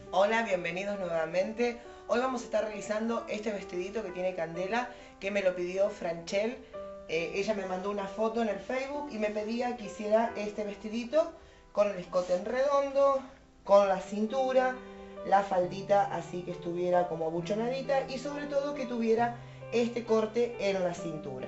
Hola, bienvenidos nuevamente. Hoy vamos a estar realizando este vestidito que tiene Candela, que me lo pidió Franchel. Ella me mandó una foto en el Facebook y me pedía que hiciera este vestidito con el escote en redondo, con la cintura, la faldita así que estuviera como abuchonadita y sobre todo que tuviera este corte en la cintura.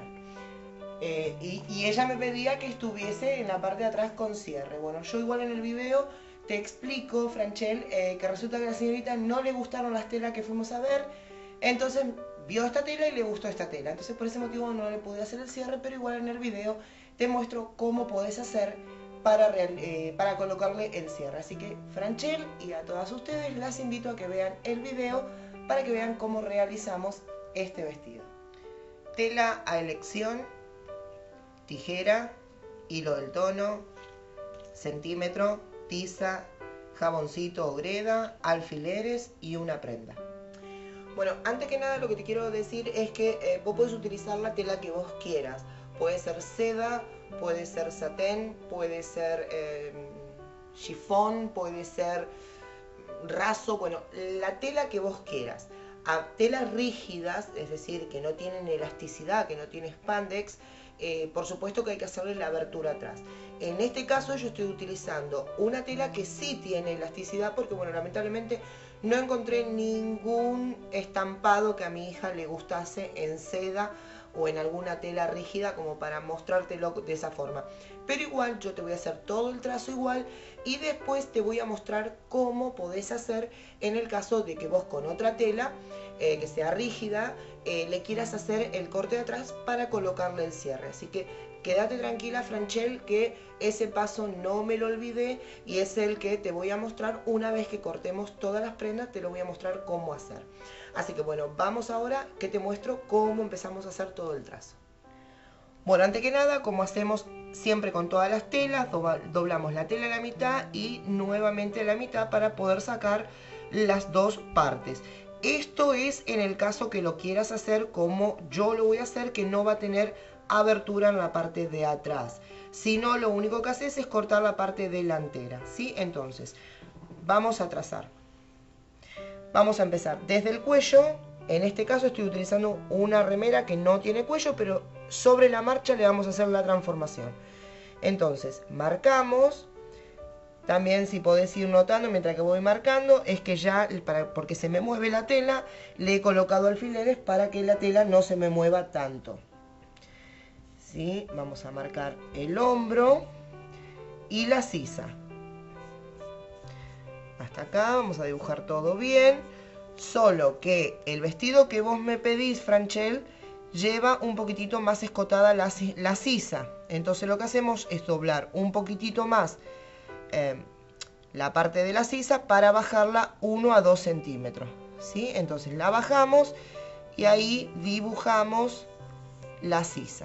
Y ella me pedía que estuviese en la parte de atrás con cierre. Bueno, yo igual en el video te explico, Franchel, que resulta que a la señorita no le gustaron las telas que fuimos a ver, entonces vio esta tela y le gustó esta tela. Entonces por ese motivo no le pude hacer el cierre, pero igual en el video te muestro cómo podés hacer para colocarle el cierre. Así que Franchel y a todas ustedes las invito a que vean el video para que vean cómo realizamos este vestido. Tela a elección, tijera, hilo del tono, centímetro, tiza, jaboncito o greda, alfileres y una prenda. Bueno, antes que nada lo que te quiero decir es que vos podés utilizar la tela que vos quieras. Puede ser seda, puede ser satén, puede ser chifón, puede ser raso, bueno, la tela que vos quieras. A telas rígidas, es decir, que no tienen elasticidad, que no tienen spandex, por supuesto que hay que hacerle la abertura atrás. En este caso yo estoy utilizando una tela que sí tiene elasticidad porque, bueno, lamentablemente no encontré ningún estampado que a mi hija le gustase en seda o en alguna tela rígida como para mostrártelo de esa forma. Pero igual yo te voy a hacer todo el trazo igual y después te voy a mostrar cómo podés hacer en el caso de que vos con otra tela que sea rígida le quieras hacer el corte de atrás para colocarle el cierre. Así que quédate tranquila, Franchel, que ese paso no me lo olvidé y es el que te voy a mostrar una vez que cortemos todas las prendas, te lo voy a mostrar cómo hacer. Así que bueno, vamos ahora que te muestro cómo empezamos a hacer todo el trazo. Bueno, antes que nada, como hacemos siempre con todas las telas, doblamos la tela a la mitad y nuevamente a la mitad para poder sacar las dos partes. Esto es en el caso que lo quieras hacer como yo lo voy a hacer, que no va a tener abertura en la parte de atrás. Si no, lo único que haces es cortar la parte delantera, ¿sí? Entonces, vamos a trazar. Vamos a empezar desde el cuello. En este caso estoy utilizando una remera que no tiene cuello, pero sobre la marcha le vamos a hacer la transformación. Entonces, marcamos. También, si podés ir notando mientras que voy marcando, es que ya, porque se me mueve la tela, le he colocado alfileres para que la tela no se me mueva tanto. ¿Sí? Vamos a marcar el hombro y la sisa. Hasta acá vamos a dibujar todo bien. Solo que el vestido que vos me pedís, Franchel, lleva un poquitito más escotada la sisa. Entonces lo que hacemos es doblar un poquitito más la parte de la sisa para bajarla 1 a 2 centímetros. ¿Sí? Entonces la bajamos y ahí dibujamos la sisa.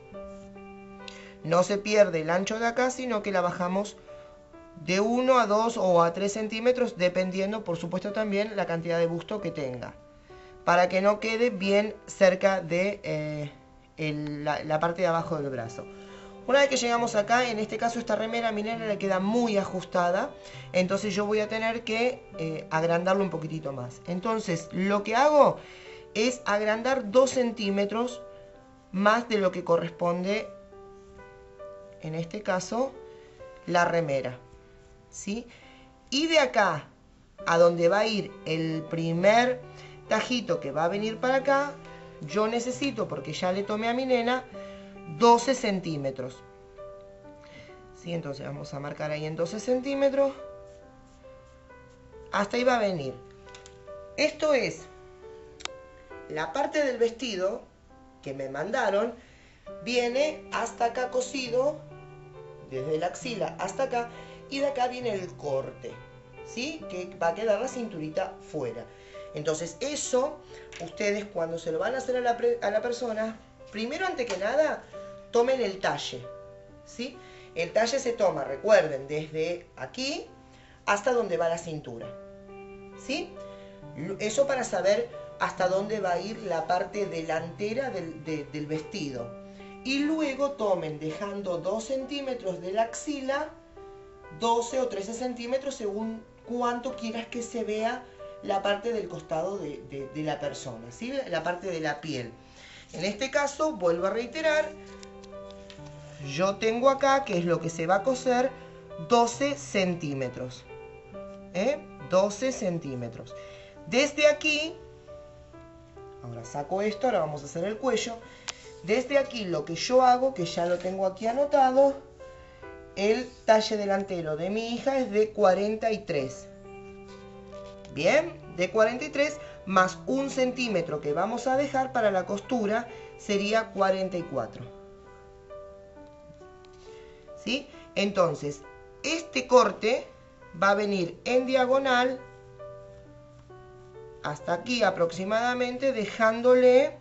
No se pierde el ancho de acá, sino que la bajamos de 1 a 2 o a 3 centímetros, dependiendo, por supuesto, también la cantidad de busto que tenga, para que no quede bien cerca de la parte de abajo del brazo. Una vez que llegamos acá, en este caso esta remera a mi nena le queda muy ajustada, entonces yo voy a tener que agrandarlo un poquitito más. Entonces lo que hago es agrandar 2 centímetros más de lo que corresponde, en este caso, la remera. ¿Sí? Y de acá a donde va a ir el primer tajito que va a venir para acá, yo necesito, porque ya le tomé a mi nena, 12 centímetros. ¿Sí? Entonces vamos a marcar ahí en 12 centímetros. Hasta ahí va a venir. Esto es la parte del vestido que me mandaron, viene hasta acá cosido, desde la axila hasta acá, y de acá viene el corte, ¿sí? Que va a quedar la cinturita fuera. Entonces eso, ustedes cuando se lo van a hacer a la persona, primero, antes que nada, tomen el talle, ¿sí? El talle se toma, recuerden, desde aquí hasta donde va la cintura, ¿sí? Eso para saber hasta dónde va a ir la parte delantera del vestido. Y luego tomen, dejando 2 centímetros de la axila, 12 o 13 centímetros según cuánto quieras que se vea la parte del costado de la persona, ¿sí? La parte de la piel. En este caso, vuelvo a reiterar, yo tengo acá, que es lo que se va a coser, 12 centímetros. 12 centímetros. Desde aquí, ahora saco esto, ahora vamos a hacer el cuello. Desde aquí lo que yo hago, que ya lo tengo aquí anotado, el talle delantero de mi hija es de 43. Bien, de 43 más 1 centímetro que vamos a dejar para la costura sería 44. ¿Sí? Entonces, este corte va a venir en diagonal hasta aquí aproximadamente, dejándole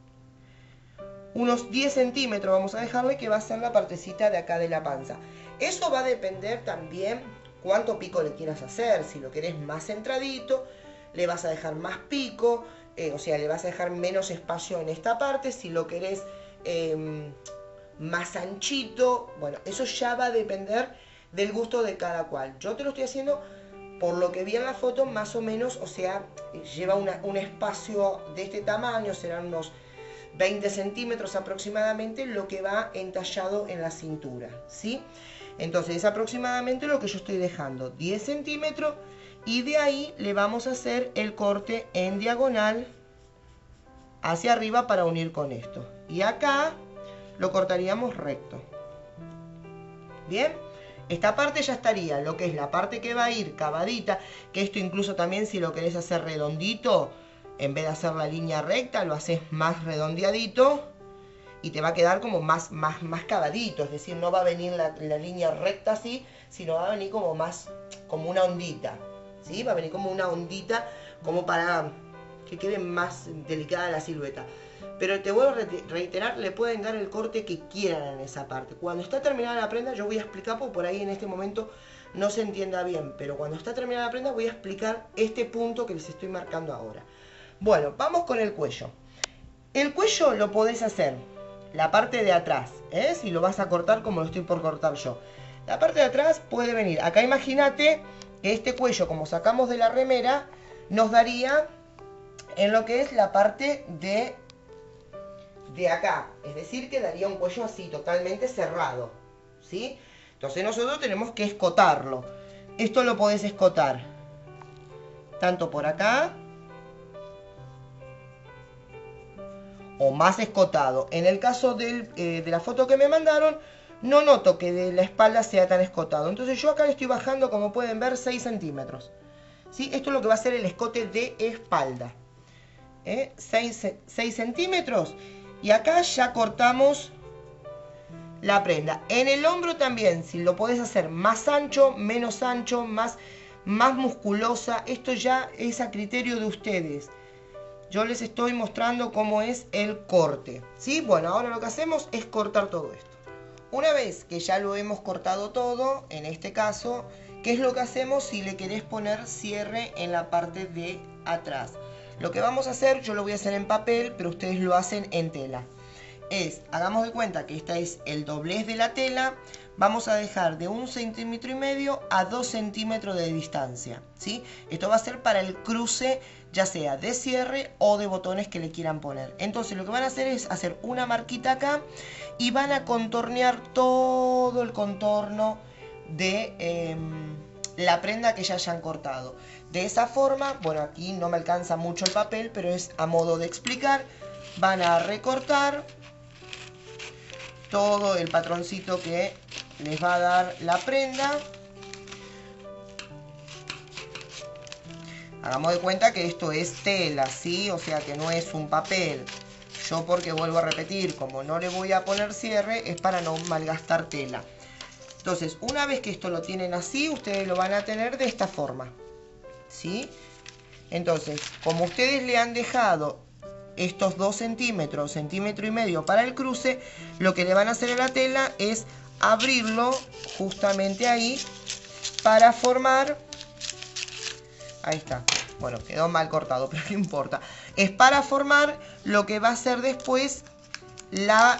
unos 10 centímetros, vamos a dejarle, que va a ser la partecita de acá de la panza. Eso va a depender también cuánto pico le quieras hacer. Si lo querés más centradito, le vas a dejar más pico, o sea, le vas a dejar menos espacio en esta parte. Si lo querés más anchito, bueno, eso ya va a depender del gusto de cada cual. Yo te lo estoy haciendo por lo que vi en la foto, más o menos, o sea, lleva un espacio de este tamaño, serán unos 20 centímetros aproximadamente, lo que va entallado en la cintura, ¿sí? Entonces es aproximadamente lo que yo estoy dejando, 10 centímetros, y de ahí le vamos a hacer el corte en diagonal hacia arriba para unir con esto. Y acá lo cortaríamos recto. Bien, esta parte ya estaría, lo que es la parte que va a ir cavadita, que esto incluso también si lo querés hacer redondito, en vez de hacer la línea recta, lo haces más redondeadito y te va a quedar como más cavadito. Es decir, no va a venir la línea recta así, sino va a venir como más, como una ondita, ¿sí? Va a venir como una ondita, como para que quede más delicada la silueta. Pero te vuelvo a reiterar, le pueden dar el corte que quieran en esa parte. Cuando está terminada la prenda, yo voy a explicar, porque por ahí en este momento no se entienda bien, pero cuando está terminada la prenda voy a explicar este punto que les estoy marcando ahora. Bueno, vamos con el cuello. El cuello lo podés hacer, la parte de atrás, si lo vas a cortar como lo estoy por cortar yo. La parte de atrás puede venir, acá imagínate que este cuello, como sacamos de la remera, nos daría en lo que es la parte de acá. Es decir, que daría un cuello así, totalmente cerrado, ¿sí? Entonces nosotros tenemos que escotarlo. Esto lo podés escotar tanto por acá o más escotado. En el caso de la foto que me mandaron, no noto que de la espalda sea tan escotado. Entonces yo acá le estoy bajando, como pueden ver, 6 centímetros. ¿Sí? Esto es lo que va a ser el escote de espalda. 6 centímetros. Y acá ya cortamos la prenda. En el hombro también, si lo podés hacer más ancho, menos ancho, más musculosa, esto ya es a criterio de ustedes. Yo les estoy mostrando cómo es el corte, ¿sí? Bueno, ahora lo que hacemos es cortar todo esto. Una vez que ya lo hemos cortado todo, en este caso, ¿qué es lo que hacemos si le querés poner cierre en la parte de atrás? Lo que vamos a hacer, yo lo voy a hacer en papel, pero ustedes lo hacen en tela. Hagamos de cuenta que esta es el doblez de la tela, vamos a dejar de 1,5 centímetros a 2 centímetros de distancia, ¿sí? Esto va a ser para el cruce, ya sea de cierre o de botones que le quieran poner. Entonces lo que van a hacer es hacer una marquita acá y van a contornear todo el contorno de la prenda que ya hayan cortado. De esa forma, bueno, aquí no me alcanza mucho el papel, pero es a modo de explicar, van a recortar todo el patroncito que les va a dar la prenda. Hagamos de cuenta que esto es tela, ¿sí? O sea que no es un papel. Yo, porque vuelvo a repetir, como no le voy a poner cierre, es para no malgastar tela. Entonces, una vez que esto lo tienen así, ustedes lo van a tener de esta forma, ¿sí? Entonces, como ustedes le han dejado estos 2 centímetros, centímetro y medio para el cruce, lo que le van a hacer a la tela es abrirlo justamente ahí para formar, ahí está, bueno, quedó mal cortado, pero no importa, es para formar lo que va a ser después la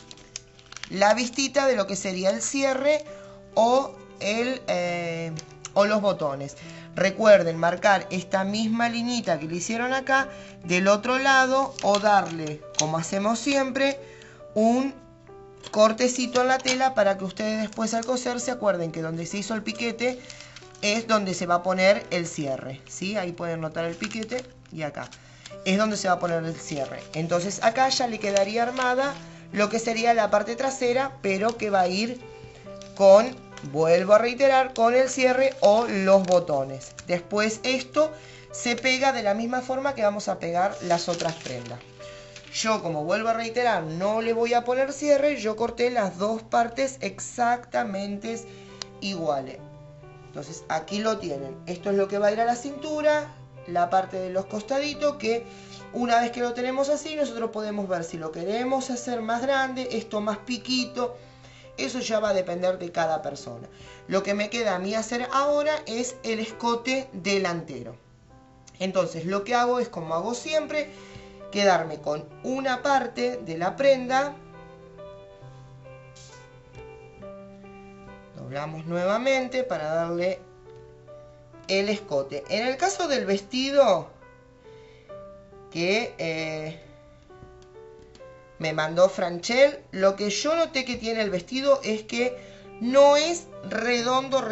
vistita de lo que sería el cierre o o los botones. Recuerden marcar esta misma liñita que le hicieron acá del otro lado o darle, como hacemos siempre, un cortecito en la tela para que ustedes después al coser se acuerden que donde se hizo el piquete es donde se va a poner el cierre, ¿sí? Ahí pueden notar el piquete y acá es donde se va a poner el cierre. Entonces acá ya le quedaría armada lo que sería la parte trasera, pero que va a ir con, vuelvo a reiterar, con el cierre o los botones. Después esto se pega de la misma forma que vamos a pegar las otras prendas. Yo, como vuelvo a reiterar, no le voy a poner cierre, yo corté las dos partes exactamente iguales. Entonces aquí lo tienen. Esto es lo que va a ir a la cintura, la parte de los costaditos, que una vez que lo tenemos así, nosotros podemos ver si lo queremos hacer más grande, esto más piquito. Eso ya va a depender de cada persona. Lo que me queda a mí hacer ahora es el escote delantero. Entonces lo que hago es, como hago siempre, quedarme con una parte de la prenda. Doblamos nuevamente para darle el escote. En el caso del vestido que me mandó Franchel, lo que yo noté que tiene el vestido es que no es redondo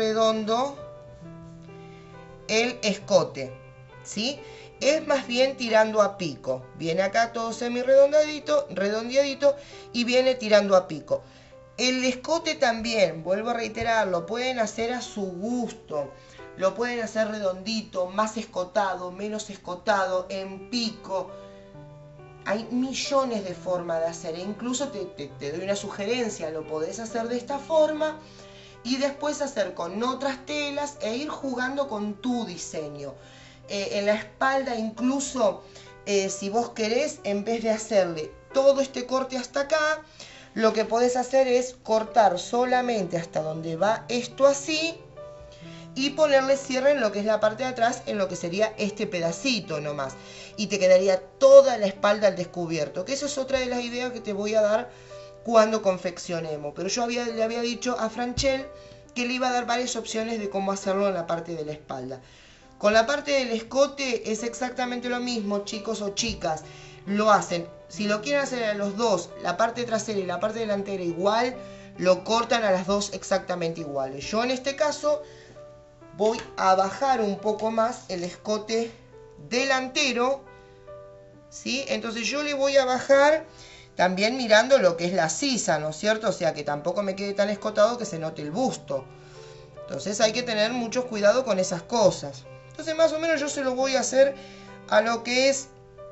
el escote, ¿sí? Es más bien tirando a pico. Viene acá todo semi redondeadito y viene tirando a pico. El escote también, vuelvo a reiterar, lo pueden hacer a su gusto. Lo pueden hacer redondito, más escotado, menos escotado, en pico. Hay millones de formas de hacer. E incluso te doy una sugerencia, lo podés hacer de esta forma y después hacer con otras telas e ir jugando con tu diseño. En la espalda incluso, si vos querés, en vez de hacerle todo este corte hasta acá, lo que podés hacer es cortar solamente hasta donde va esto así y ponerle cierre en lo que es la parte de atrás, en lo que sería este pedacito nomás. Y te quedaría toda la espalda al descubierto, que eso es otra de las ideas que te voy a dar cuando confeccionemos. Pero yo le había dicho a Franchel que le iba a dar varias opciones de cómo hacerlo en la parte de la espalda. Con la parte del escote es exactamente lo mismo, chicos o chicas. Lo hacen, si lo quieren hacer a los dos, la parte trasera y la parte delantera igual, lo cortan a las dos exactamente iguales. Yo en este caso voy a bajar un poco más el escote delantero, ¿sí? Entonces yo le voy a bajar también mirando lo que es la sisa, ¿no es cierto? O sea, que tampoco me quede tan escotado que se note el busto. Entonces hay que tener mucho cuidado con esas cosas. Entonces más o menos yo se lo voy a hacer a lo que es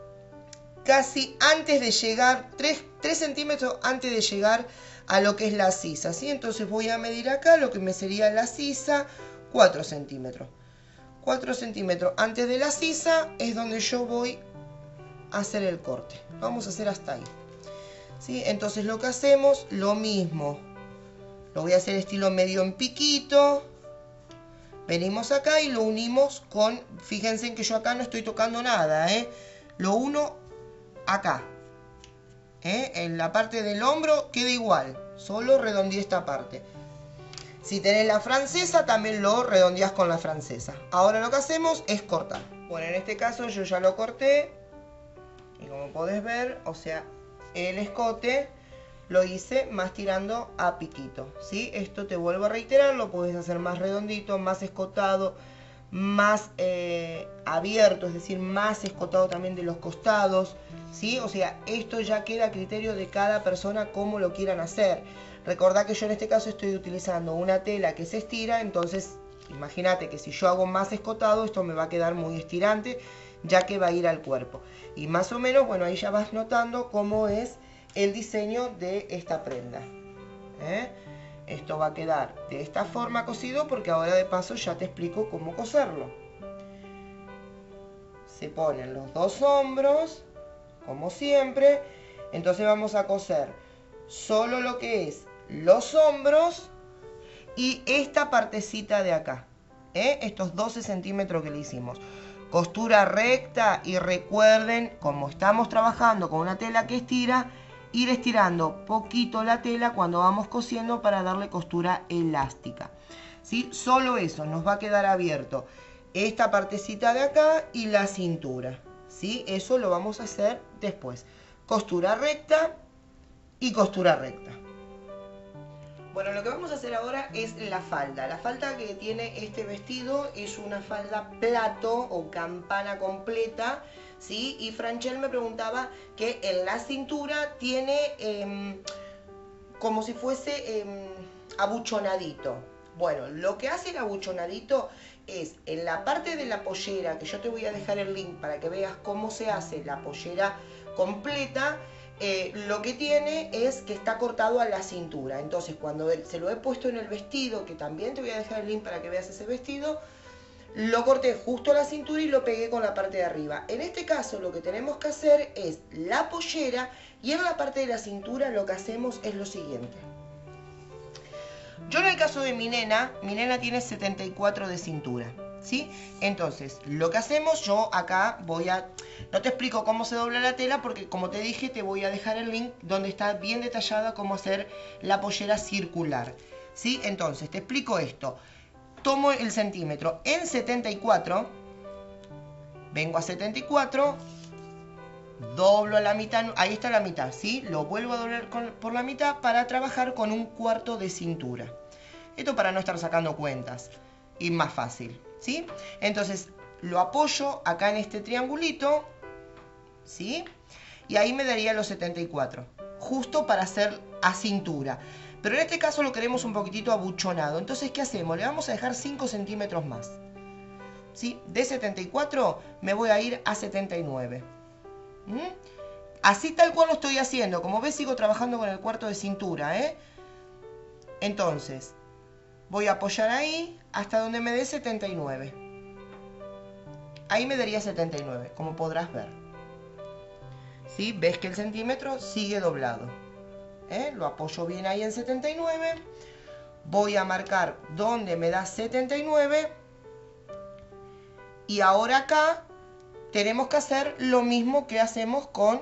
casi antes de llegar, 3 centímetros antes de llegar a lo que es la sisa, ¿sí? Entonces voy a medir acá lo que me sería la sisa, 4 centímetros. 4 centímetros antes de la sisa es donde yo voy a hacer el corte. Vamos a hacer hasta ahí, ¿sí? Entonces lo que hacemos, lo mismo. Lo voy a hacer estilo medio en piquito. Venimos acá y lo unimos con, fíjense que yo acá no estoy tocando nada, ¿eh? Lo uno acá, en la parte del hombro queda igual, solo redondeé esta parte. Si tenés la francesa también lo redondeás con la francesa. Ahora lo que hacemos es cortar. Bueno, en este caso yo ya lo corté y como podés ver, o sea, el escote lo hice más tirando a piquito, ¿sí? Esto te vuelvo a reiterar, lo podés hacer más redondito, más escotado, más abierto, es decir, más escotado también de los costados, ¿sí? O sea, esto ya queda a criterio de cada persona cómo lo quieran hacer. Recordá que yo en este caso estoy utilizando una tela que se estira, entonces imagínate que si yo hago más escotado, esto me va a quedar muy estirante, ya que va a ir al cuerpo. Y más o menos, bueno, ahí ya vas notando cómo es el diseño de esta prenda, Esto va a quedar de esta forma cosido porque ahora de paso ya te explico cómo coserlo. Se ponen los dos hombros, como siempre. Entonces vamos a coser solo lo que es los hombros y esta partecita de acá, estos 12 centímetros que le hicimos. Costura recta y recuerden, como estamos trabajando con una tela que estira, ir estirando poquito la tela cuando vamos cosiendo para darle costura elástica. ¿sí? Solo eso, nos va a quedar abierto esta partecita de acá y la cintura, ¿sí? Eso lo vamos a hacer después. Costura recta y costura recta. Bueno, lo que vamos a hacer ahora es la falda. La falda que tiene este vestido es una falda plato o campana completa, ¿sí? Y Franchel me preguntaba que en la cintura tiene como si fuese abuchonadito. Bueno, lo que hace el abuchonadito es en la parte de la pollera, que yo te voy a dejar el link para que veas cómo se hace la pollera completa. Lo que tiene es que está cortado a la cintura. Entonces cuando se lo he puesto en el vestido, que también te voy a dejar el link para que veas ese vestido, lo corté justo a la cintura y lo pegué con la parte de arriba. En este caso lo que tenemos que hacer es la pollera, y en la parte de la cintura lo que hacemos es lo siguiente. Yo en el caso de mi nena tiene 74 de cintura, ¿sí? Entonces, lo que hacemos, yo acá voy a... No te explico cómo se dobla la tela porque, como te dije, te voy a dejar el link donde está bien detallada cómo hacer la pollera circular, ¿sí? Entonces, te explico esto. Tomo el centímetro en 74, vengo a 74, doblo a la mitad, ahí está la mitad, ¿sí? Lo vuelvo a doblar por la mitad para trabajar con un cuarto de cintura. Esto para no estar sacando cuentas y más fácil, ¿sí? Entonces lo apoyo acá en este triangulito, ¿sí? Y ahí me daría los 74, justo para hacer a cintura. Pero en este caso lo queremos un poquitito abuchonado. Entonces, ¿qué hacemos? Le vamos a dejar 5 centímetros más, ¿sí? De 74 me voy a ir a 79. Así tal cual lo estoy haciendo. Como ves, sigo trabajando con el cuarto de cintura, ¿eh? Entonces, voy a apoyar ahí hasta donde me dé 79. Ahí me daría 79, como podrás ver. ¿Sí? Ves que el centímetro sigue doblado. Lo apoyo bien ahí en 79. Voy a marcar donde me da 79. Y ahora acá tenemos que hacer lo mismo que hacemos con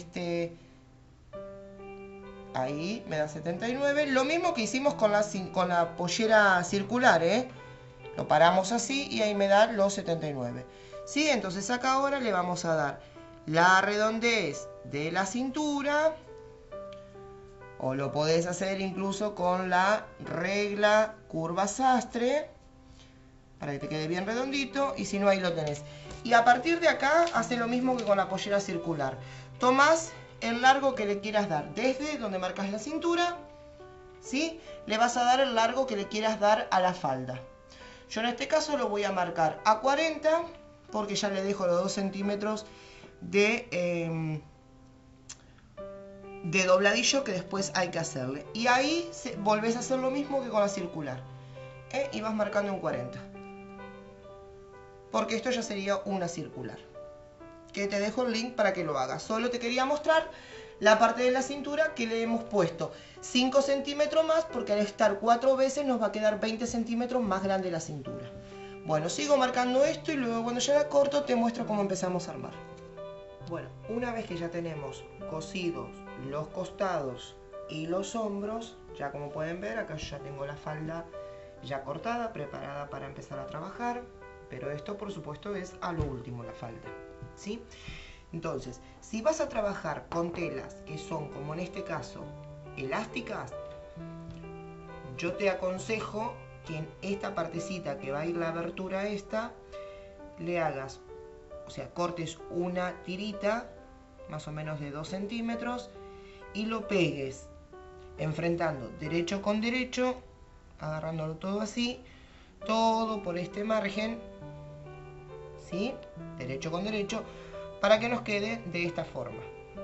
ahí me da 79. Lo mismo que hicimos con la pollera circular, Lo paramos así y ahí me da los 79. ¿Sí? Entonces acá ahora le vamos a dar la redondez de la cintura. O lo podés hacer incluso con la regla curva sastre, para que te quede bien redondito, y si no, ahí lo tenés. Y a partir de acá, hace lo mismo que con la pollera circular. Tomás el largo que le quieras dar, desde donde marcas la cintura, ¿sí? Le vas a dar el largo que le quieras dar a la falda. Yo en este caso lo voy a marcar a 40, porque ya le dejo los 2 centímetros de dobladillo que después hay que hacerle. Y ahí volvés a hacer lo mismo que con la circular, y vas marcando un 40, porque esto ya sería una circular, que te dejo el link para que lo hagas. Solo te quería mostrar la parte de la cintura que le hemos puesto 5 centímetros más, porque al estar 4 veces nos va a quedar 20 centímetros más grande la cintura. Bueno, sigo marcando esto y luego cuando ya la corto te muestro cómo empezamos a armar. Bueno, una vez que ya tenemos cosidos los costados y los hombros, ya como pueden ver, acá ya tengo la falda ya cortada, preparada para empezar a trabajar, pero esto por supuesto es a lo último la falda, ¿sí? Entonces, si vas a trabajar con telas que son, como en este caso, elásticas, yo te aconsejo que en esta partecita que va a ir la abertura esta, le hagas, o sea, cortes una tirita, más o menos de 2 centímetros, y lo pegues, enfrentando derecho con derecho, agarrándolo todo así, todo por este margen, ¿sí? Derecho con derecho, para que nos quede de esta forma.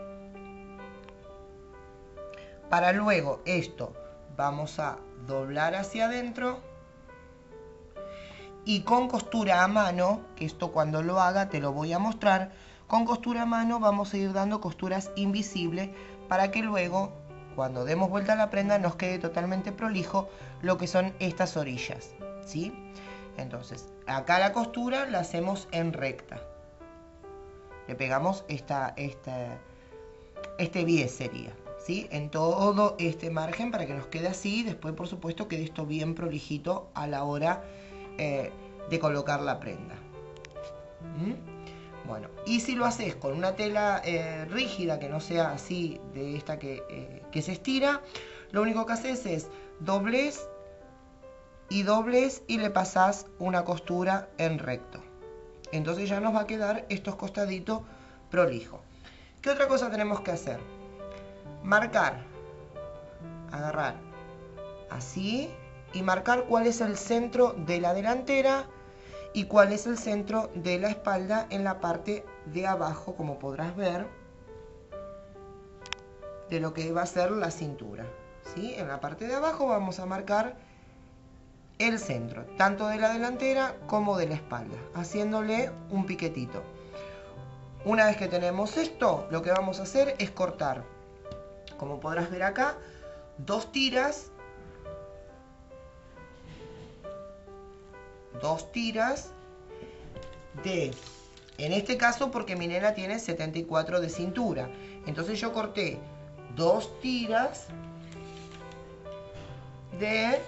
Para luego esto vamos a doblar hacia adentro y con costura a mano, que esto cuando lo haga te lo voy a mostrar, con costura a mano vamos a ir dando costuras invisibles para que luego, cuando demos vuelta a la prenda, nos quede totalmente prolijo lo que son estas orillas, ¿sí? Entonces, acá la costura la hacemos en recta. Le pegamos este bies sería, ¿sí? En todo este margen para que nos quede así. Después, por supuesto, quede esto bien prolijito a la hora de colocar la prenda. Bueno, y si lo haces con una tela rígida, que no sea así, de esta que se estira, lo único que haces es doblez y doblez y le pasás una costura en recto. Entonces ya nos va a quedar estos costaditos prolijos. ¿Qué otra cosa tenemos que hacer? Marcar, agarrar así y marcar cuál es el centro de la delantera y cuál es el centro de la espalda en la parte de abajo, como podrás ver, de lo que va a ser la cintura, ¿sí? En la parte de abajo vamos a marcar el centro, tanto de la delantera como de la espalda, haciéndole un piquetito. Una vez que tenemos esto, lo que vamos a hacer es cortar, como podrás ver acá, 2 tiras, de, en este caso porque mi nena tiene 74 de cintura, entonces yo corté 2 tiras de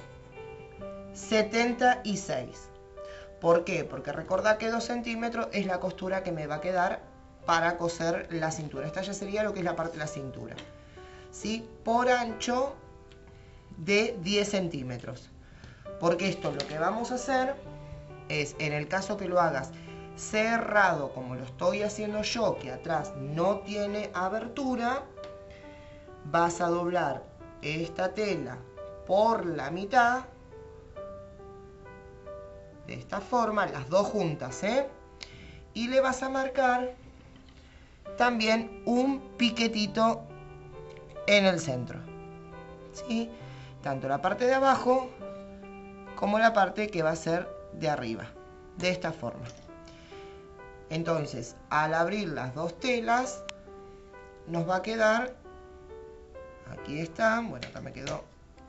76. ¿Por qué? Porque recordad que 2 centímetros es la costura que me va a quedar para coser la cintura. Esta ya sería lo que es la parte de la cintura, ¿sí? Por ancho de 10 centímetros. Porque esto lo que vamos a hacer es, en el caso que lo hagas cerrado como lo estoy haciendo yo, que atrás no tiene abertura, vas a doblar esta tela por la mitad, de esta forma, las dos juntas, y le vas a marcar también un piquetito en el centro, ¿sí? Tanto la parte de abajo como la parte que va a ser de arriba, de esta forma. Entonces, al abrir las dos telas, nos va a quedar, aquí están, bueno, acá me quedó,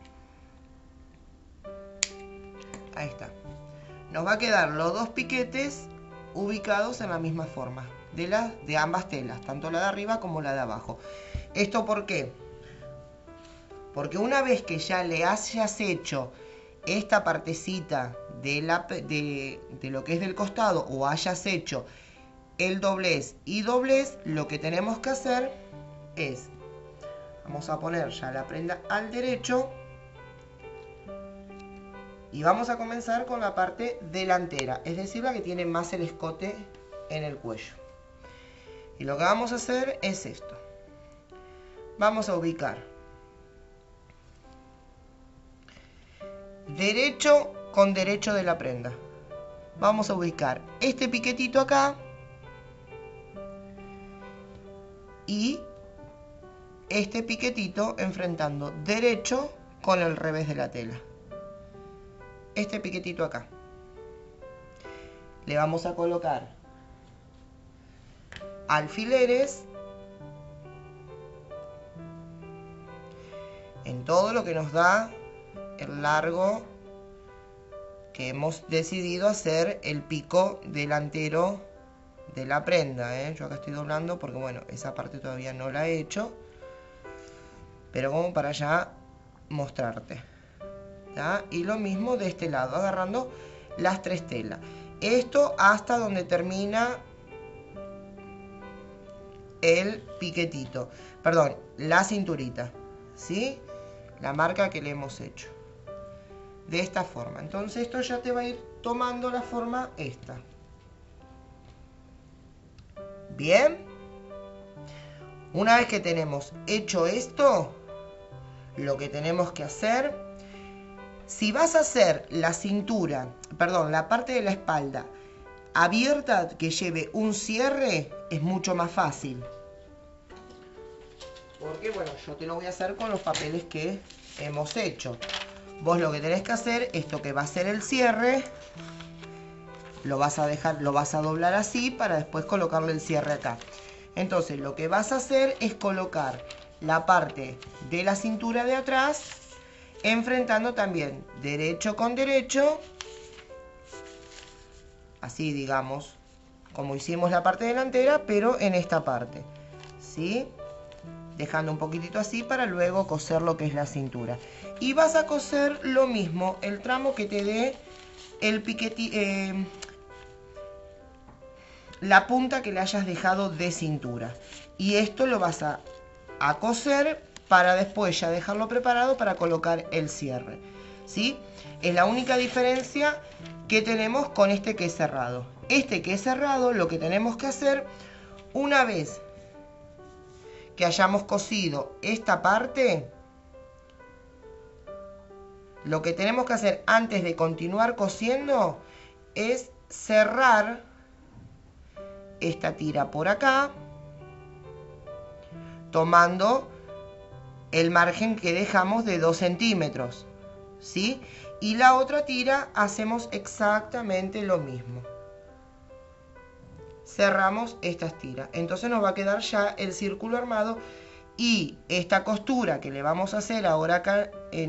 ahí está, nos va a quedar los dos piquetes ubicados en la misma forma, de ambas telas, tanto la de arriba como la de abajo. ¿Esto por qué? Porque una vez que ya le hayas hecho esta partecita de lo que es del costado, o hayas hecho el doblez y doblez, lo que tenemos que hacer es, vamos a poner ya la prenda al derecho y vamos a comenzar con la parte delantera, es decir, la que tiene más el escote en el cuello. Y lo que vamos a hacer es esto. Vamos a ubicar derecho con derecho de la prenda. Vamos a ubicar este piquetito acá y este piquetito enfrentando derecho con el revés de la tela. Este piquetito acá. Le vamos a colocar alfileres en todo lo que nos da el largo que hemos decidido hacer el pico delantero de la prenda, Yo acá estoy doblando porque, bueno, esa parte todavía no la he hecho, pero como para ya mostrarte, ¿tá? Y lo mismo de este lado, agarrando las 3 telas. Esto hasta donde termina el piquetito, perdón, la cinturita, ¿sí? La marca que le hemos hecho. De esta forma. Entonces esto ya te va a ir tomando la forma esta. Bien. Una vez que tenemos hecho esto, lo que tenemos que hacer, si vas a hacer la cintura, perdón, la parte de la espalda abierta que lleve un cierre, es mucho más fácil. Porque, bueno, yo te lo voy a hacer con los papeles que hemos hecho. Vos lo que tenés que hacer, esto que va a ser el cierre, lo vas a doblar así para después colocarle el cierre acá. Entonces lo que vas a hacer es colocar la parte de la cintura de atrás, enfrentando también derecho con derecho, así digamos, como hicimos la parte delantera, pero en esta parte, ¿sí? dejando un poquitito así para luego coser lo que es la cintura. Y vas a coser lo mismo, el tramo que te dé el piquete, la punta que le hayas dejado de cintura. Y esto lo vas a coser para después ya dejarlo preparado para colocar el cierre, ¿sí? Es la única diferencia que tenemos con este que es cerrado. Este que es cerrado, lo que tenemos que hacer, una vez que hayamos cosido esta parte, lo que tenemos que hacer antes de continuar cosiendo es cerrar esta tira por acá, tomando el margen que dejamos de 2 centímetros, ¿sí? Y la otra tira hacemos exactamente lo mismo. Cerramos estas tiras. Entonces nos va a quedar ya el círculo armado y esta costura que le vamos a hacer ahora acá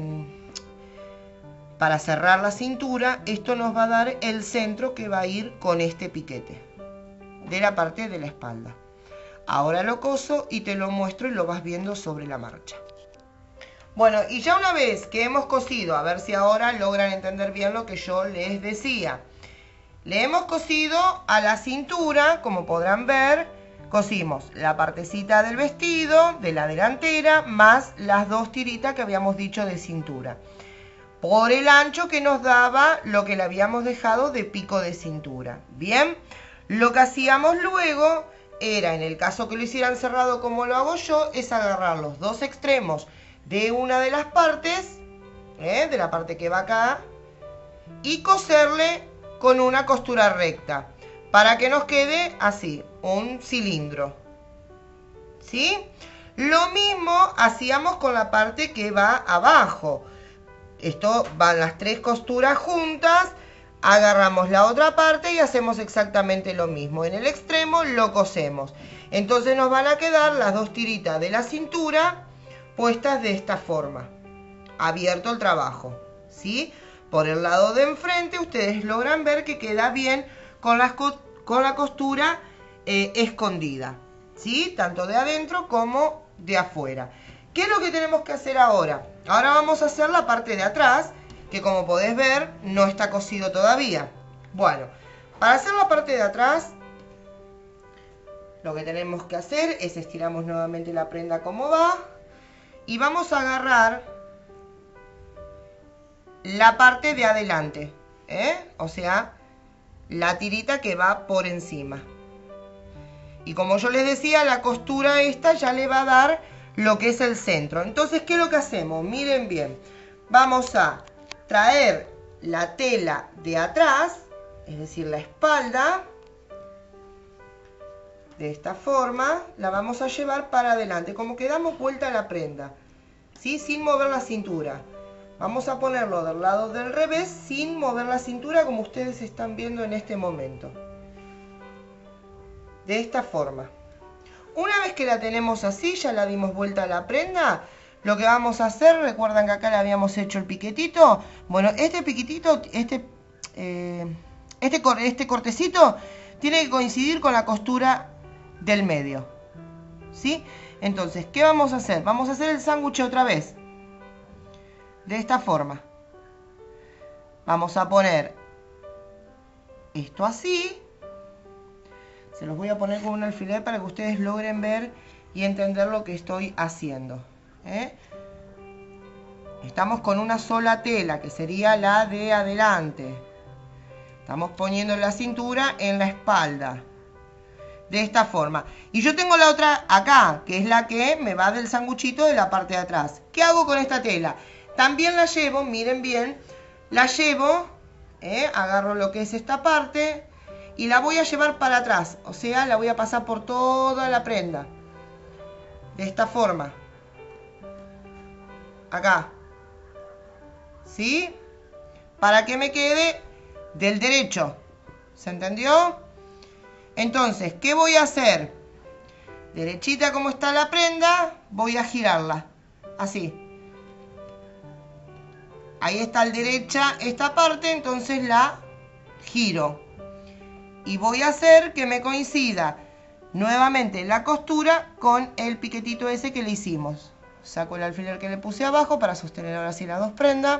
para cerrar la cintura, esto nos va a dar el centro que va a ir con este piquete de la parte de la espalda. Ahora lo coso y te lo muestro y lo vas viendo sobre la marcha. Bueno, y ya una vez que hemos cosido, a ver si ahora logran entender bien lo que yo les decía. Le hemos cosido a la cintura, como podrán ver, cosimos la partecita del vestido, de la delantera, más las 2 tiritas que habíamos dicho de cintura. Por el ancho que nos daba lo que le habíamos dejado de pico de cintura. Bien, lo que hacíamos luego era, en el caso que lo hicieran cerrado como lo hago yo, es agarrar los 2 extremos de una de las partes, de la parte que va acá, y coserle con una costura recta, para que nos quede así, un cilindro, ¿sí? Lo mismo hacíamos con la parte que va abajo. Esto van las 3 costuras juntas, agarramos la otra parte y hacemos exactamente lo mismo. En el extremo lo cosemos. Entonces nos van a quedar las 2 tiritas de la cintura puestas de esta forma, abierto el trabajo, ¿sí? Por el lado de enfrente ustedes logran ver que queda bien con la costura escondida, ¿sí? Tanto de adentro como de afuera. ¿Qué es lo que tenemos que hacer ahora? Ahora vamos a hacer la parte de atrás, que como podés ver no está cosido todavía. Bueno, para hacer la parte de atrás, lo que tenemos que hacer es estiramos nuevamente la prenda como va y vamos a agarrar la parte de adelante, o sea, la tirita que va por encima. Y como yo les decía, la costura esta ya le va a dar lo que es el centro. Entonces, ¿qué es lo que hacemos? Miren bien, vamos a traer la tela de atrás, es decir, la espalda, de esta forma, la vamos a llevar para adelante, como que damos vuelta a la prenda, ¿sí? Sin mover la cintura. Vamos a ponerlo del lado del revés, sin mover la cintura, como ustedes están viendo en este momento. De esta forma. Una vez que la tenemos así, ya la dimos vuelta a la prenda, lo que vamos a hacer, recuerdan que acá le habíamos hecho el piquetito. Bueno, este piquetito, este cortecito, tiene que coincidir con la costura del medio, ¿sí? Entonces, ¿qué vamos a hacer? Vamos a hacer el sándwich otra vez. De esta forma. Vamos a poner esto así. Se los voy a poner con un alfiler para que ustedes logren ver y entender lo que estoy haciendo. Estamos con una sola tela, que sería la de adelante. Estamos poniendo la cintura en la espalda. De esta forma. Y yo tengo la otra acá, que es la que me va del sanguchito de la parte de atrás. ¿Qué hago con esta tela? También la llevo, miren bien, la llevo, agarro lo que es esta parte y la voy a llevar para atrás. O sea, la voy a pasar por toda la prenda. De esta forma. Acá. ¿Sí? Para que me quede del derecho. ¿Se entendió? Entonces, ¿qué voy a hacer? Derechita como está la prenda, voy a girarla. Así. Ahí está al derecha esta parte, entonces la giro. Y voy a hacer que me coincida nuevamente la costura con el piquetito ese que le hicimos. Saco el alfiler que le puse abajo para sostener ahora sí las dos prendas.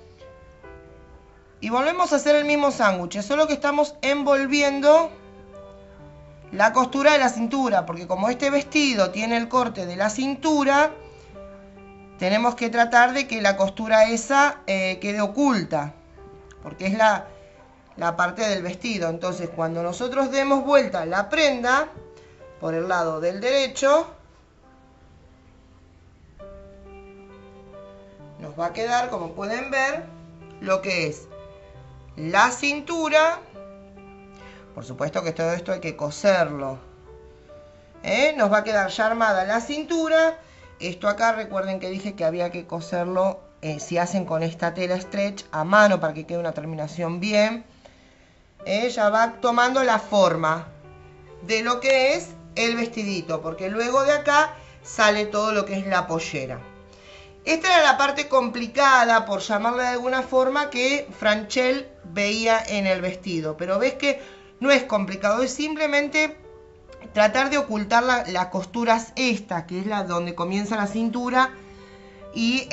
Y volvemos a hacer el mismo sándwich, solo que estamos envolviendo la costura de la cintura, porque como este vestido tiene el corte de la cintura, tenemos que tratar de que la costura esa quede oculta, porque es la parte del vestido. Entonces, cuando nosotros demos vuelta la prenda por el lado del derecho, nos va a quedar, como pueden ver, lo que es la cintura. Por supuesto que todo esto hay que coserlo. Nos va a quedar ya armada la cintura. Esto acá, recuerden que dije que había que coserlo si hacen con esta tela stretch a mano para que quede una terminación bien. Ya va tomando la forma de lo que es el vestidito, porque luego de acá sale todo lo que es la pollera. Esta era la parte complicada, por llamarla de alguna forma, que Franchelle veía en el vestido. Pero ves que no es complicado, es simplemente tratar de ocultar las costuras estas, que es la donde comienza la cintura, y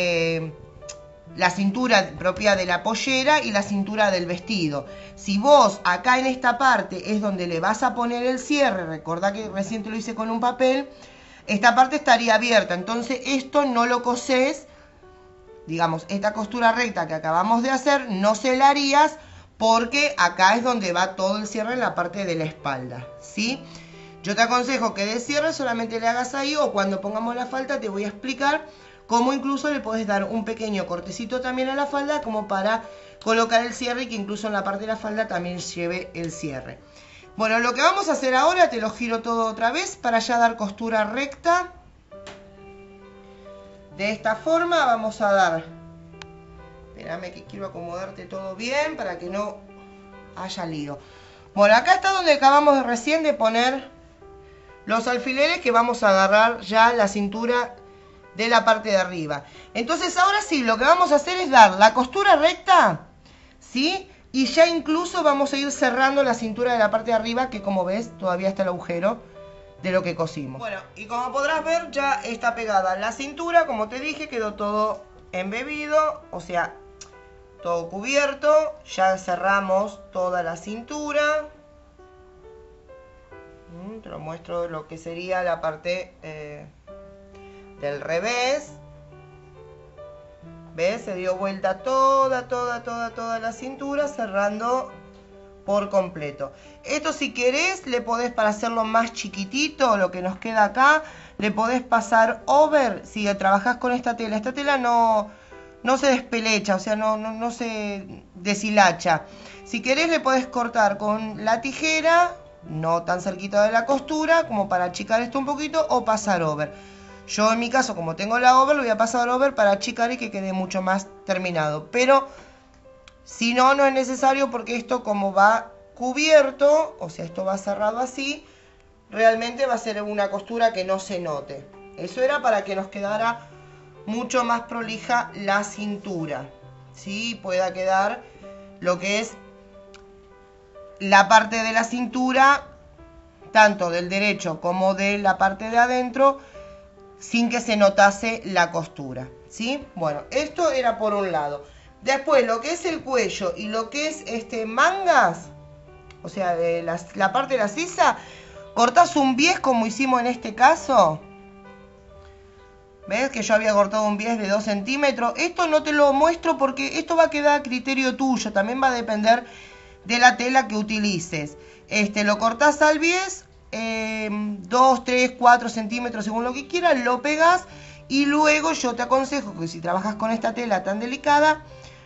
la cintura propia de la pollera y la cintura del vestido. Si vos acá en esta parte es donde le vas a poner el cierre, recordá que recién te lo hice con un papel, esta parte estaría abierta, entonces esto no lo cosés, digamos, esta costura recta que acabamos de hacer, no se la harías, porque acá es donde va todo el cierre en la parte de la espalda, ¿sí? Yo te aconsejo que de cierre solamente le hagas ahí, o cuando pongamos la falda te voy a explicar cómo incluso le podés dar un pequeño cortecito también a la falda, como para colocar el cierre y que incluso en la parte de la falda también lleve el cierre. Bueno, lo que vamos a hacer ahora, te lo giro todo otra vez para ya dar costura recta. De esta forma vamos a dar, espérame que quiero acomodarte todo bien para que no haya lío. Bueno, acá está donde acabamos recién de poner los alfileres, que vamos a agarrar ya la cintura de la parte de arriba. Entonces ahora sí, lo que vamos a hacer es dar la costura recta, ¿sí? Y ya incluso vamos a ir cerrando la cintura de la parte de arriba, que como ves todavía está el agujero de lo que cosimos. Bueno, y como podrás ver ya está pegada la cintura, como te dije, quedó todo embebido, o sea, todo cubierto. Ya cerramos toda la cintura. Te lo muestro lo que sería la parte del revés. ¿Ves? Se dio vuelta toda la cintura, cerrando por completo. Esto, si querés, le podés, para hacerlo más chiquitito, lo que nos queda acá, le podés pasar over si trabajás con esta tela. Esta tela no se despelecha, o sea, no se deshilacha. Si querés, le podés cortar con la tijera, no tan cerquita de la costura, como para achicar esto un poquito, o pasar over. Yo en mi caso, como tengo la over, lo voy a pasar over para achicar y que quede mucho más terminado. Pero si no, no es necesario, porque esto, como va cubierto, o sea, esto va cerrado así, realmente va a ser una costura que no se note. Eso era para que nos quedara mucho más prolija la cintura, ¿sí? Pueda quedar lo que es la parte de la cintura, tanto del derecho como de la parte de adentro, sin que se notase la costura, ¿sí? Bueno, esto era por un lado. Después, lo que es el cuello y lo que es mangas, o sea, la parte de la sisa, cortás un bies como hicimos en este caso. ¿Ves que yo había cortado un bies de 2 centímetros? Esto no te lo muestro porque esto va a quedar a criterio tuyo. También va a depender de la tela que utilices. Lo cortás al bies, 2, 3, 4 centímetros según lo que quieras, lo pegas, y luego yo te aconsejo que si trabajas con esta tela tan delicada,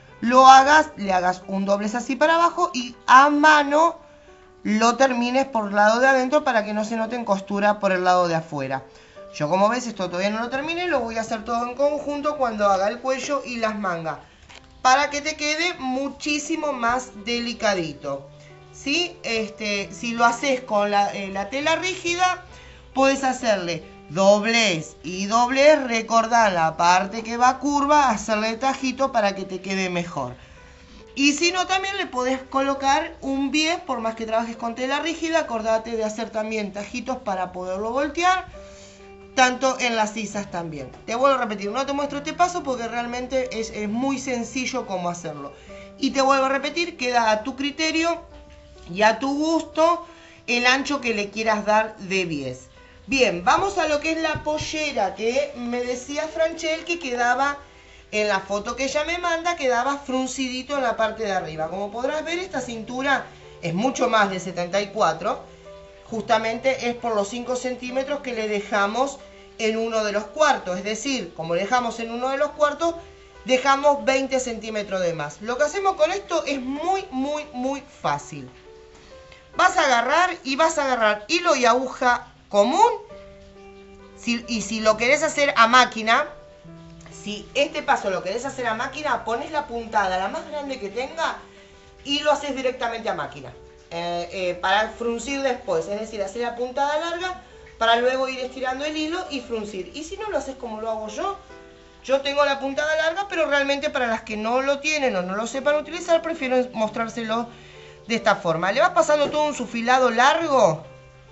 le hagas un doblez así para abajo y a mano lo termines por el lado de adentro para que no se note en costura por el lado de afuera. Yo, como ves, esto todavía no lo terminé, lo voy a hacer todo en conjunto cuando haga el cuello y las mangas, para que te quede muchísimo más delicadito, ¿sí? Si lo haces con la tela rígida, puedes hacerle doblez y doblez, recordá la parte que va curva, hacerle tajito para que te quede mejor. Y si no, también le podés colocar un bies, por más que trabajes con tela rígida, acordate de hacer también tajitos para poderlo voltear, tanto en las sisas también. Te vuelvo a repetir, no te muestro este paso porque realmente es muy sencillo cómo hacerlo. Y te vuelvo a repetir, queda a tu criterio y a tu gusto el ancho que le quieras dar de bies. Bien, vamos a lo que es la pollera, que me decía Franchel que quedaba... En la foto que ella me manda quedaba fruncidito en la parte de arriba. Como podrás ver, esta cintura es mucho más de 74. Justamente es por los 5 centímetros que le dejamos en uno de los cuartos. Es decir, como le dejamos en uno de los cuartos, dejamos 20 centímetros de más. Lo que hacemos con esto es muy fácil. Vas a agarrar hilo y aguja común. Y si lo querés hacer a máquina... Si este paso lo querés hacer a máquina, pones la puntada la más grande que tenga y lo haces directamente a máquina. Para fruncir después, es decir, hacer la puntada larga para luego ir estirando el hilo y fruncir. Y si no lo haces como lo hago yo tengo la puntada larga, pero realmente para las que no lo tienen o no lo sepan utilizar, prefiero mostrárselo de esta forma. Le vas pasando todo un sufilado largo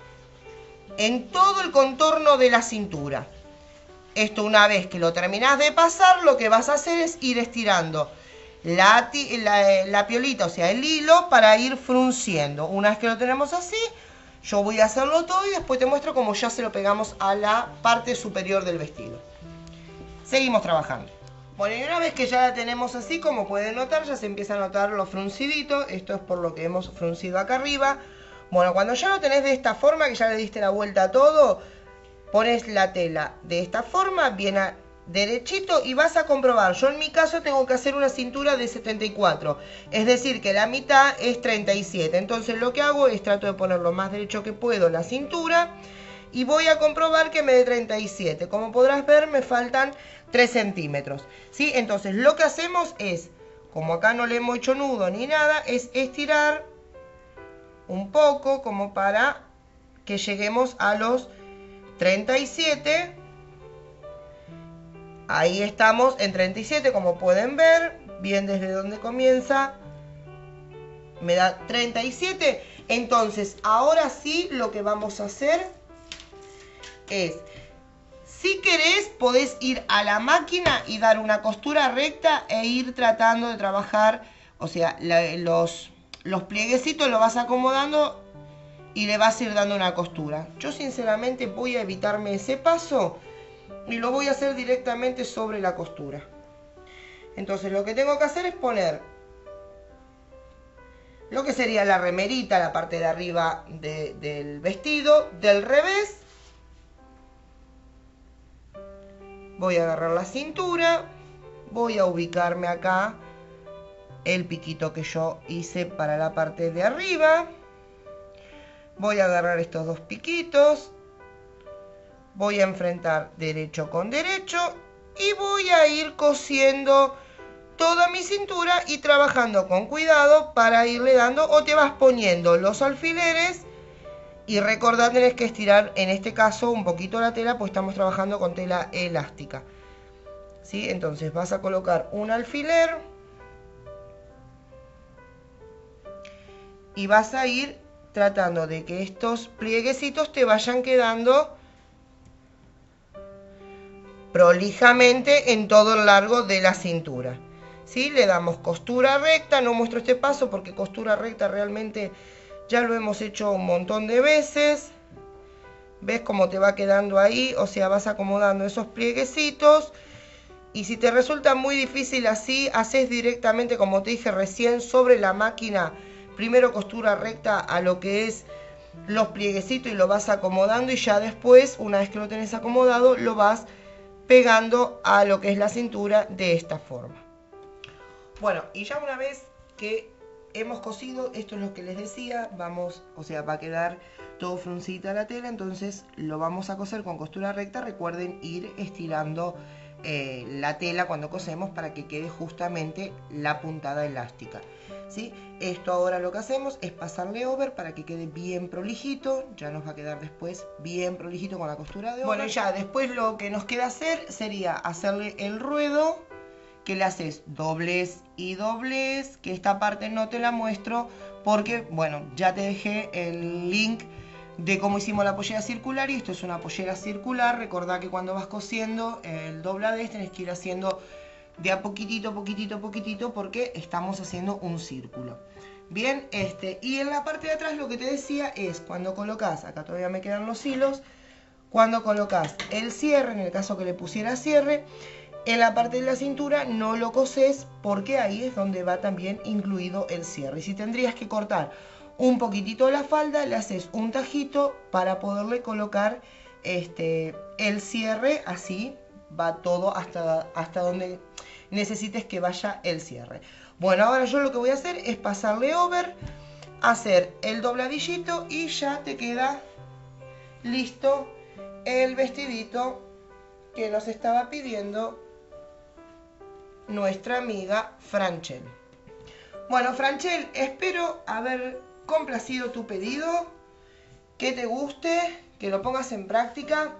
en todo el contorno de la cintura. Esto, una vez que lo terminás de pasar, lo que vas a hacer es ir estirando la piolita, o sea, el hilo, para ir frunciendo. Una vez que lo tenemos así, yo voy a hacerlo todo y después te muestro cómo ya se lo pegamos a la parte superior del vestido. Seguimos trabajando. Bueno, y una vez que ya la tenemos así, como pueden notar, ya se empieza a notar lo fruncidito. Esto es por lo que hemos fruncido acá arriba. Bueno, cuando ya lo tenés de esta forma, que ya le diste la vuelta a todo... Pones la tela de esta forma, bien derechito, y vas a comprobar. Yo en mi caso tengo que hacer una cintura de 74. Es decir, que la mitad es 37. Entonces lo que hago es trato de poner lo más derecho que puedo la cintura. Y voy a comprobar que me dé 37. Como podrás ver, me faltan 3 centímetros. ¿Sí? Entonces lo que hacemos es, como acá no le hemos hecho nudo ni nada, es estirar un poco como para que lleguemos a los 37, ahí estamos en 37, como pueden ver, bien desde donde comienza, me da 37. Entonces, ahora sí lo que vamos a hacer es, si querés, podés ir a la máquina y dar una costura recta e ir tratando de trabajar, o sea, los plieguecitos los vas acomodando y le vas a ir dando una costura. Yo sinceramente voy a evitarme ese paso y lo voy a hacer directamente sobre la costura. Entonces lo que tengo que hacer es poner lo que sería la remerita, la parte de arriba del vestido, del revés. Voy a agarrar la cintura, voy a ubicarme acá el piquito que yo hice para la parte de arriba. Voy a agarrar estos dos piquitos, voy a enfrentar derecho con derecho y voy a ir cosiendo toda mi cintura y trabajando con cuidado para irle dando, o te vas poniendo los alfileres y recordad, tenés que estirar en este caso un poquito la tela, pues estamos trabajando con tela elástica. ¿Sí? Entonces vas a colocar un alfiler y vas a ir tratando de que estos plieguecitos te vayan quedando prolijamente en todo el largo de la cintura. ¿Sí? Le damos costura recta, no muestro este paso porque costura recta realmente ya lo hemos hecho un montón de veces. ¿Ves cómo te va quedando ahí? O sea, vas acomodando esos plieguecitos. Y si te resulta muy difícil así, haces directamente, como te dije recién, sobre la máquina. Primero costura recta a lo que es los plieguecitos y lo vas acomodando, y ya después, una vez que lo tenés acomodado, lo vas pegando a lo que es la cintura de esta forma. Bueno, y ya una vez que hemos cosido, esto es lo que les decía, vamos, o sea, va a quedar todo fruncita la tela, entonces lo vamos a coser con costura recta. Recuerden ir estirando la tela cuando cosemos para que quede justamente la puntada elástica. ¿Sí? Esto ahora lo que hacemos es pasarle over para que quede bien prolijito. Ya nos va a quedar después bien prolijito con la costura de over. Bueno, ya después lo que nos queda hacer sería hacerle el ruedo que le haces doblez y doblez, que esta parte no te la muestro porque, bueno, ya te dejé el link de cómo hicimos la pollera circular y esto es una pollera circular. Recordá que cuando vas cosiendo el dobladez tenés que ir haciendo de a poquitito, poquitito, poquitito, porque estamos haciendo un círculo. Bien, y en la parte de atrás lo que te decía es cuando colocas, acá todavía me quedan los hilos, cuando colocas el cierre, en el caso que le pusiera cierre, en la parte de la cintura no lo coses porque ahí es donde va también incluido el cierre. Y si tendrías que cortar un poquitito la falda, le haces un tajito para poderle colocar el cierre, así va todo hasta donde necesites que vaya el cierre. Bueno, ahora yo lo que voy a hacer es pasarle over, hacer el dobladillito y ya te queda listo el vestidito que nos estaba pidiendo nuestra amiga Franchel. Bueno, Franchel, espero haber complacido tu pedido, que te guste, que lo pongas en práctica.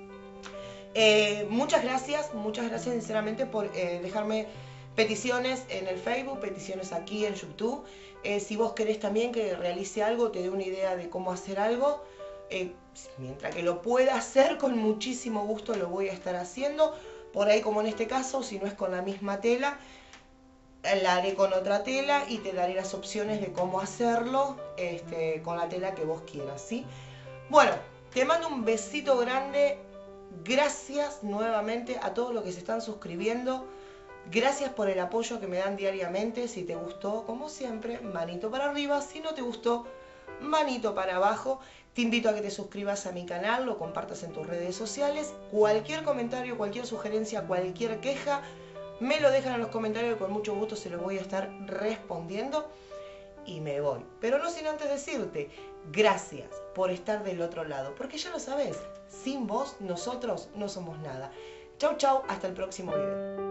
Muchas gracias sinceramente por dejarme peticiones en el Facebook, peticiones aquí en YouTube. Si vos querés también que realice algo, te dé una idea de cómo hacer algo, mientras que lo pueda hacer, con muchísimo gusto lo voy a estar haciendo. Por ahí, como en este caso, si no es con la misma tela, la haré con otra tela y te daré las opciones de cómo hacerlo con la tela que vos quieras, ¿sí? Bueno, te mando un besito grande. Gracias nuevamente a todos los que se están suscribiendo. Gracias por el apoyo que me dan diariamente. Si te gustó, como siempre, manito para arriba. Si no te gustó, manito para abajo. Te invito a que te suscribas a mi canal, lo compartas en tus redes sociales. Cualquier comentario, cualquier sugerencia, cualquier queja, me lo dejan en los comentarios y con mucho gusto se los voy a estar respondiendo. Y me voy. Pero no sin antes decirte gracias por estar del otro lado. Porque ya lo sabes, sin vos nosotros no somos nada. Chau, chau, hasta el próximo video.